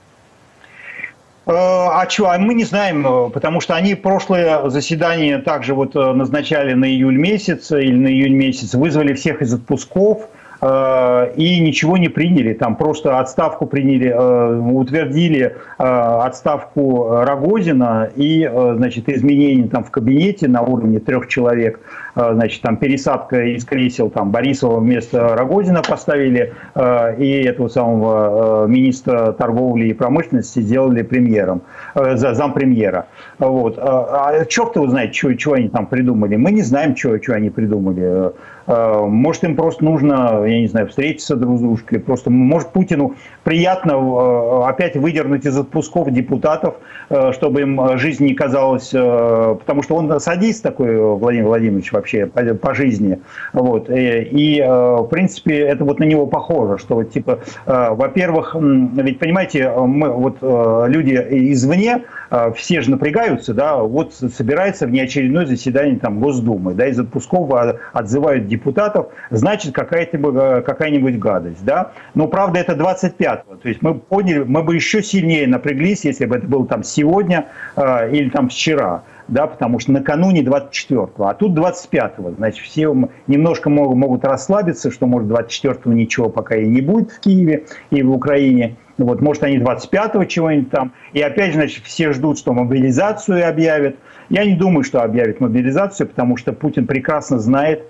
А мы не знаем, потому что они прошлое заседание также вот назначали на июль месяц или на июнь месяц, вызвали всех из отпусков и ничего не приняли. Там просто отставку приняли, утвердили отставку Рогозина и, значит, изменения там в кабинете на уровне 3 человек. Значит, там пересадка из кресел, там Борисова вместо Рогозина поставили, и этого самого министра торговли и промышленности сделали премьером, зампремьера. Вот. А черт его знает, что они там придумали. Мы не знаем, что они придумали. Может, им просто нужно, я не знаю, встретиться друг с дружкой. Просто, может, Путину приятно опять выдернуть из отпусков депутатов, чтобы им жизнь не казалась... Потому что он садист такой, Владимир Владимирович, вообще по жизни. Вот. И, в принципе, это вот на него похоже, что вот, типа, во-первых, ведь, понимаете, мы, вот, люди извне, все же напрягаются, да, вот собирается внеочередное заседание там, Госдумы, да, из отпусков отзывают депутатов, значит, какая-нибудь гадость, да. Но, правда, это 25-го, то есть мы поняли, мы бы еще сильнее напряглись, если бы это было там сегодня или там вчера, да, потому что накануне 24-го, а тут 25-го, значит, все немножко могут расслабиться, что, может, 24-го ничего пока и не будет в Киеве и в Украине. Вот, может, они 25-го чего-нибудь там. И опять же, значит, все ждут, что мобилизацию объявят. Я не думаю, что объявят мобилизацию, потому что Путин прекрасно знает,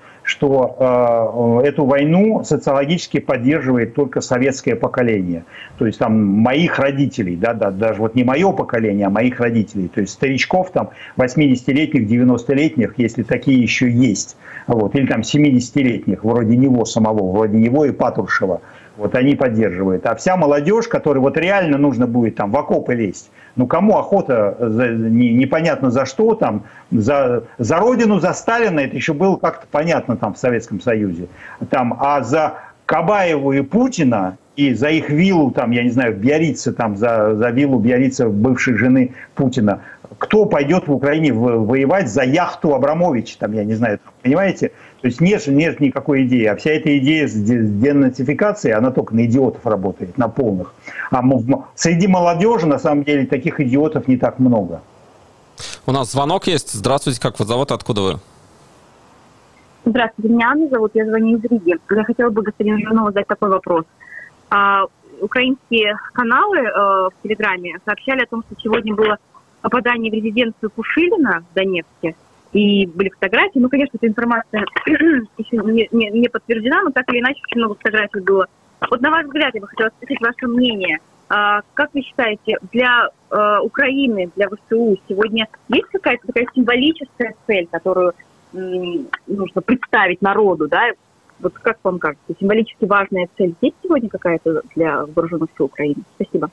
что эту войну социологически поддерживает только советское поколение. То есть там моих родителей, да, даже вот не мое поколение, а моих родителей. То есть старичков там 80-летних, 90-летних, если такие еще есть. Вот, или там 70-летних, вроде него самого, вроде него и Патрушева. Вот они поддерживают. А вся молодежь, которой вот реально нужно будет там в окопы лезть, ну кому охота, непонятно за что там, за родину, за Сталина, это еще было как-то понятно там в Советском Союзе. Там, а за Кабаеву и Путина, и за их виллу, там, я не знаю, в Биаррице, там, за виллу Биаррица, бывшей жены Путина, кто пойдет в Украине воевать за яхту Абрамовича, там, я не знаю, понимаете? То есть нет никакой идеи. А вся эта идея с денацификацией, она только на идиотов работает, на полных. А среди молодежи, на самом деле, таких идиотов не так много. У нас звонок есть. Здравствуйте, как вас зовут, откуда вы? Здравствуйте, меня Анна зовут, я звоню из Риги. Я хотела бы господину Иванову задать такой вопрос. Украинские каналы в Телеграме сообщали о том, что сегодня было попадание в резиденцию Пушилина в Донецке, и были фотографии. Ну, конечно, эта информация еще не подтверждена, но так или иначе очень много фотографий было. Вот на ваш взгляд, я бы хотела спросить ваше мнение. Как вы считаете, для Украины, для ВСУ сегодня есть какая-то такая символическая цель, которую нужно представить народу, да? Вот как вам кажется, символически важная цель есть сегодня какая-то для вооруженных сил Украины? Спасибо.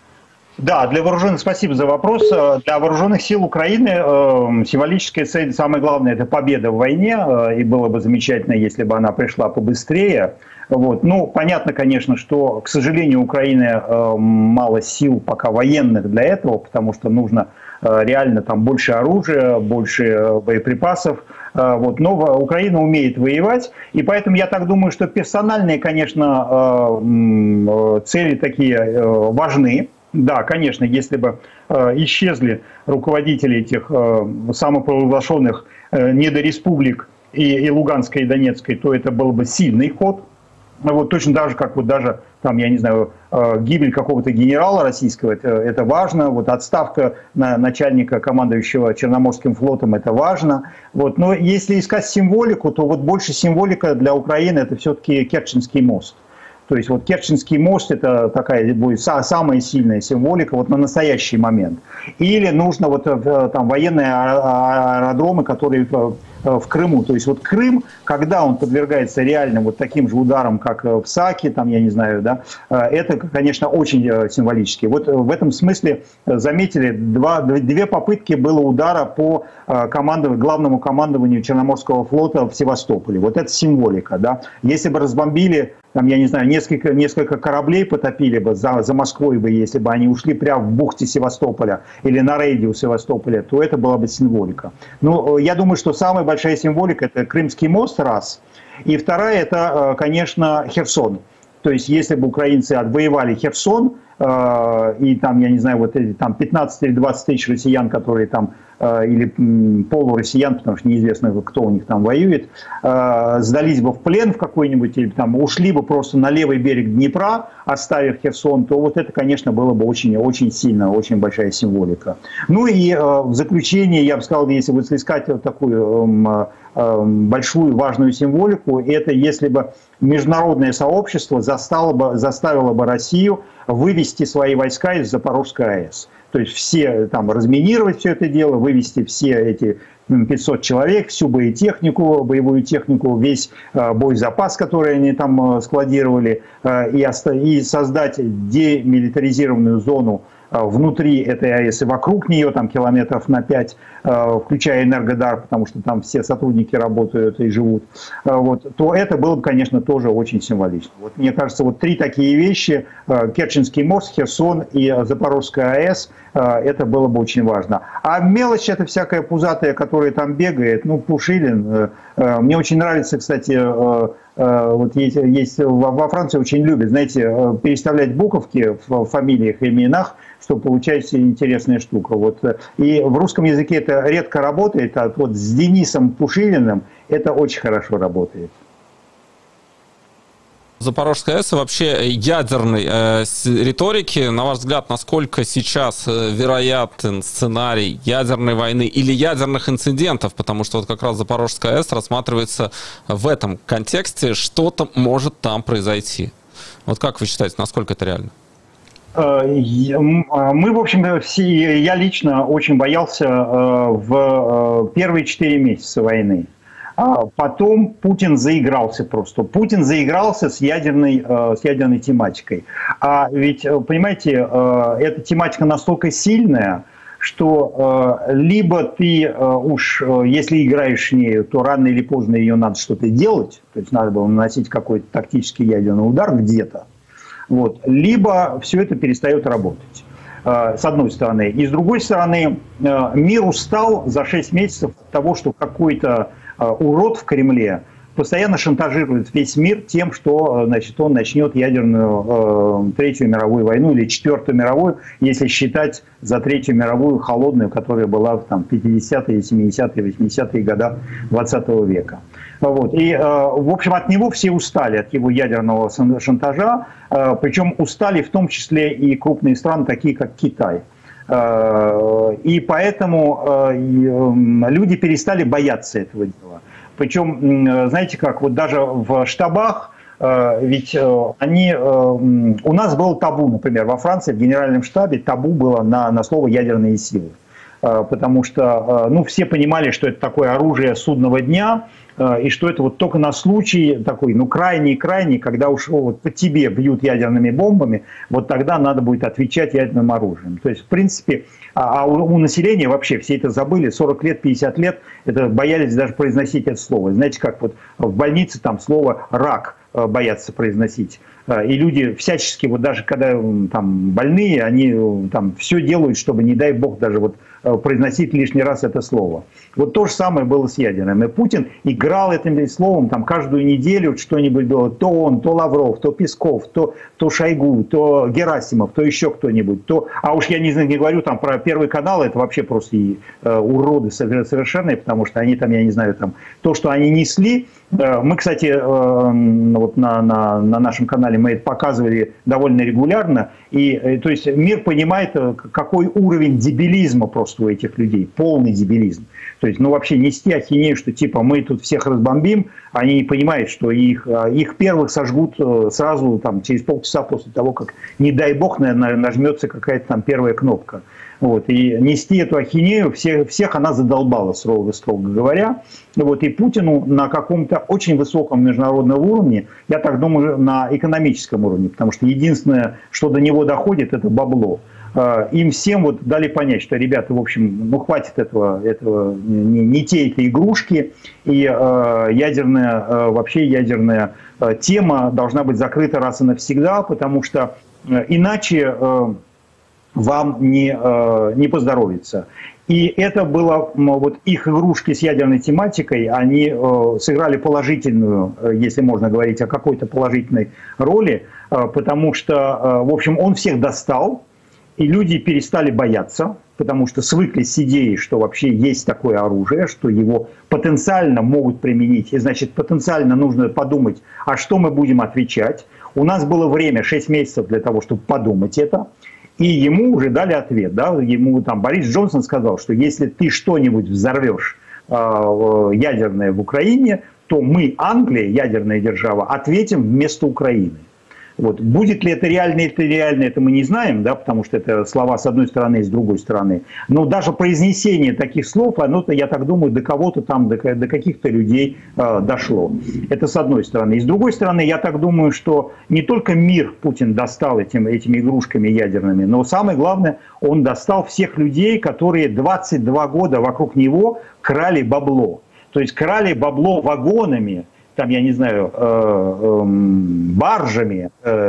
Да, для вооруженных, спасибо за вопрос. Для вооруженных сил Украины символическая цель, самое главное, это победа в войне, и было бы замечательно, если бы она пришла побыстрее. Вот. Ну, понятно, конечно, что, к сожалению, у Украины мало сил пока военных для этого, потому что нужно реально там больше оружия, больше боеприпасов. Вот. Но Украина умеет воевать, и поэтому я так думаю, что персональные, конечно, цели такие важны. Да, конечно, если бы исчезли руководители этих самопровозглашенных недореспублик и Луганской, и Донецкой, то это был бы сильный ход. Вот точно так же, как вот даже там, я не знаю, гибель какого-то генерала российского, это важно. Вот отставка начальника, командующего Черноморским флотом, это важно. Вот. Но если искать символику, то вот больше символика для Украины это все-таки Керченский мост. То есть вот Керченский мост это такая будет самая сильная символика вот на настоящий момент. Или нужно вот там военные аэродромы, которые в Крыму. То есть вот Крым, когда он подвергается реальным вот таким же ударам, как в Саке, там я не знаю, да, это, конечно, очень символически. Вот в этом смысле заметили две попытки было удара по главному командованию Черноморского флота в Севастополе. Вот это символика, да. Если бы разбомбили там, я не знаю, несколько кораблей потопили бы за Москвой бы, если бы они ушли прямо в бухте Севастополя или на рейде у Севастополя, то это была бы символика. Но я думаю, что самая большая символика – это Крымский мост, раз. И вторая – это, конечно, Херсон. То есть, если бы украинцы отвоевали Херсон, и там, я не знаю, вот эти там 15 или 20 тысяч россиян, которые там, или полуроссиян, потому что неизвестно, кто у них там воюет, сдались бы в плен в какой-нибудь, или там ушли бы просто на левый берег Днепра, оставив Херсон, то вот это, конечно, было бы очень, очень сильно, очень большая символика. Ну и в заключение, я бы сказал, если вот искать вот такую большую важную символику, это если бы международное сообщество заставило бы Россию вывести свои войска из Запорожской АЭС. То есть все там разминировать все это дело, вывести все эти 500 человек, всю боевую технику, весь боезапас, который они там складировали, и создать демилитаризированную зону внутри этой АЭС и вокруг нее, там километров на 5, включая Энергодар, потому что там все сотрудники работают и живут, вот, то это было бы, конечно, тоже очень символично. Вот, мне кажется, вот три такие вещи, Керченский мост, Херсон и Запорожская АЭС, это было бы очень важно. А мелочь это всякая пузатая, которая там бегает, ну, Пушилин. Мне очень нравится, кстати, вот есть во Франции очень любят, знаете, переставлять буковки в фамилиях и именах, чтобы получается интересная штука. Вот. И в русском языке это редко работает, а вот с Денисом Пушилиным это очень хорошо работает. Запорожская АЭС и вообще ядерной риторики, на ваш взгляд, насколько сейчас вероятен сценарий ядерной войны или ядерных инцидентов, потому что вот как раз Запорожская АЭС рассматривается в этом контексте, что-то может там произойти. Вот как вы считаете, насколько это реально? Мы, в общем, все, я лично очень боялся в первые 4 месяца войны. Потом Путин заигрался просто. Путин заигрался с ядерной тематикой. А ведь, понимаете, эта тематика настолько сильная, что либо ты уж, если играешь с ней, то рано или поздно ее надо что-то делать, то есть надо было наносить какой-то тактический ядерный удар где-то, вот, либо все это перестает работать. С одной стороны. И с другой стороны, мир устал за 6 месяцев от того, что какой-то урод в Кремле постоянно шантажирует весь мир тем, что, значит, он начнет ядерную Третью мировую войну или Четвертую мировую, если считать за Третью мировую холодную, которая была в 50-е, 70-е, 80-е годы 20 века. Вот. И, в общем, от него все устали, от его ядерного шантажа, причем устали в том числе и крупные страны, такие как Китай. И поэтому люди перестали бояться этого дела. Причем, знаете как, вот даже в штабах, ведь они, у нас было табу, например, во Франции в генеральном штабе табу было на слово «ядерные силы». Потому что, ну, все понимали, что это такое оружие судного дня, и что это вот только на случай такой, ну, крайний, когда уж вот по тебе бьют ядерными бомбами, вот тогда надо будет отвечать ядерным оружием. То есть, в принципе, у населения вообще все это забыли, 40 лет, 50 лет, это боялись даже произносить это слово. Знаете, как вот в больнице там слово «рак» боятся произносить. И люди всячески, вот даже когда там больные, они там все делают, чтобы, не дай бог, даже вот произносить лишний раз это слово. Вот то же самое было с ядерным. И Путин играл этим словом там каждую неделю, что-нибудь было. То он, то Лавров, то Песков, то Шойгу, то Герасимов, то еще кто-нибудь. А уж я не говорю там про Первый канал, это вообще просто уроды совершенные, потому что они там, я не знаю, там то, что они несли. Мы, кстати, вот на нашем канале мы это показывали довольно регулярно. И, то есть мир понимает, какой уровень дебилизма просто у этих людей. Полный дебилизм. То есть, ну, вообще нести ахинею, что типа мы тут всех разбомбим, они не понимают, что их первых сожгут сразу там, через полчаса после того, как, не дай бог, нажмется какая-то там первая кнопка. Вот. И нести эту ахинею, всех она задолбала, строго говоря. Вот. И Путину на каком-то очень высоком международном уровне, я так думаю, на экономическом уровне, потому что единственное, что до него доходит, это бабло. Им всем вот дали понять, что, ребята, в общем, ну хватит этого не те это игрушки, и вообще ядерная тема должна быть закрыта раз и навсегда, потому что иначе вам не поздоровится. И это было, вот их игрушки с ядерной тематикой, они сыграли положительную, если можно говорить о какой-то положительной роли, потому что, в общем, он всех достал, и люди перестали бояться, потому что свыклись с идеей, что вообще есть такое оружие, что его потенциально могут применить. И, значит, потенциально нужно подумать, а что мы будем отвечать. У нас было время 6 месяцев для того, чтобы подумать это. И ему уже дали ответ. Да? Ему там Борис Джонсон сказал, что если ты что-нибудь взорвешь ядерное в Украине, то мы, Англия, ядерная держава, ответим вместо Украины. Вот. Будет ли это реально, это мы не знаем, да, потому что это слова с одной стороны и с другой стороны. Но даже произнесение таких слов, оно-то, я так думаю, до кого-то там, до каких-то людей дошло. Это с одной стороны. И с другой стороны, я так думаю, что не только мир Путин достал этими игрушками ядерными, но самое главное, он достал всех людей, которые 22 года вокруг него крали бабло. То есть крали бабло вагонами, там, я не знаю, баржами,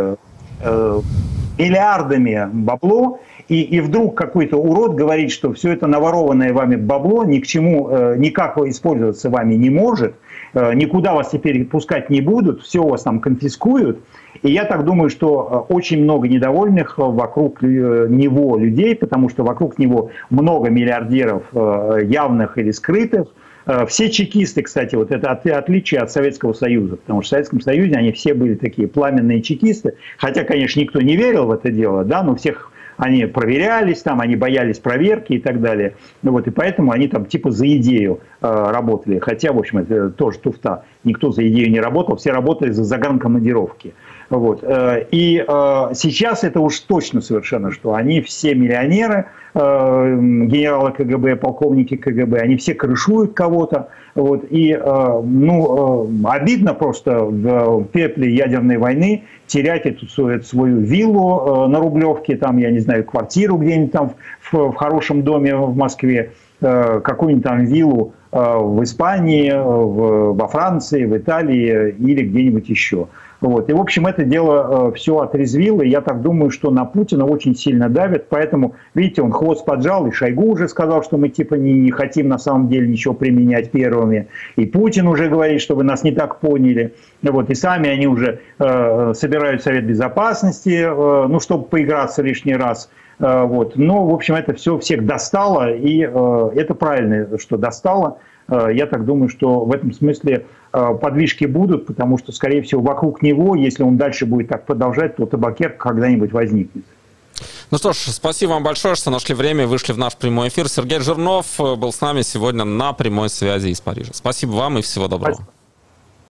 миллиардами бабло, и вдруг какой-то урод говорит, что все это наворованное вами бабло ни к чему, никак использоваться вами не может, никуда вас теперь пускать не будут, все у вас там конфискуют. И я так думаю, что очень много недовольных вокруг него людей, потому что вокруг него много миллиардеров явных или скрытых. Все чекисты, кстати, вот это отличие от Советского Союза, потому что в Советском Союзе они все были такие пламенные чекисты, хотя, конечно, никто не верил в это дело, да, но всех они проверялись, там, они боялись проверки и так далее, вот, и поэтому они там типа за идею работали, хотя, в общем, это тоже туфта, никто за идею не работал, все работали за загранкомандировки. Вот. И сейчас это уж точно совершенно, что они все миллионеры, генералы КГБ, полковники КГБ, они все крышуют кого-то. Вот. И обидно просто в пепле ядерной войны терять эту свою виллу на Рублевке, там, я не знаю, квартиру где-нибудь там в хорошем доме в Москве, какую-нибудь там виллу в Испании, во Франции, в Италии или где-нибудь еще. Вот. И, в общем, это дело все отрезвило. И я так думаю, что на Путина очень сильно давят. Поэтому, видите, он хвост поджал. И Шойгу уже сказал, что мы типа не хотим на самом деле ничего применять первыми. И Путин уже говорит, что вы нас не так поняли. Вот. И сами они уже собирают Совет Безопасности, чтобы поиграться лишний раз. Вот. Но, в общем, это все всех достало. И это правильно, что достало. Я так думаю, что в этом смысле подвижки будут, потому что, скорее всего, вокруг него, если он дальше будет так продолжать, то табакерка когда-нибудь возникнет. Ну что ж, спасибо вам большое, что нашли время и вышли в наш прямой эфир. Сергей Жирнов был с нами сегодня на прямой связи из Парижа. Спасибо вам и всего доброго. Спасибо.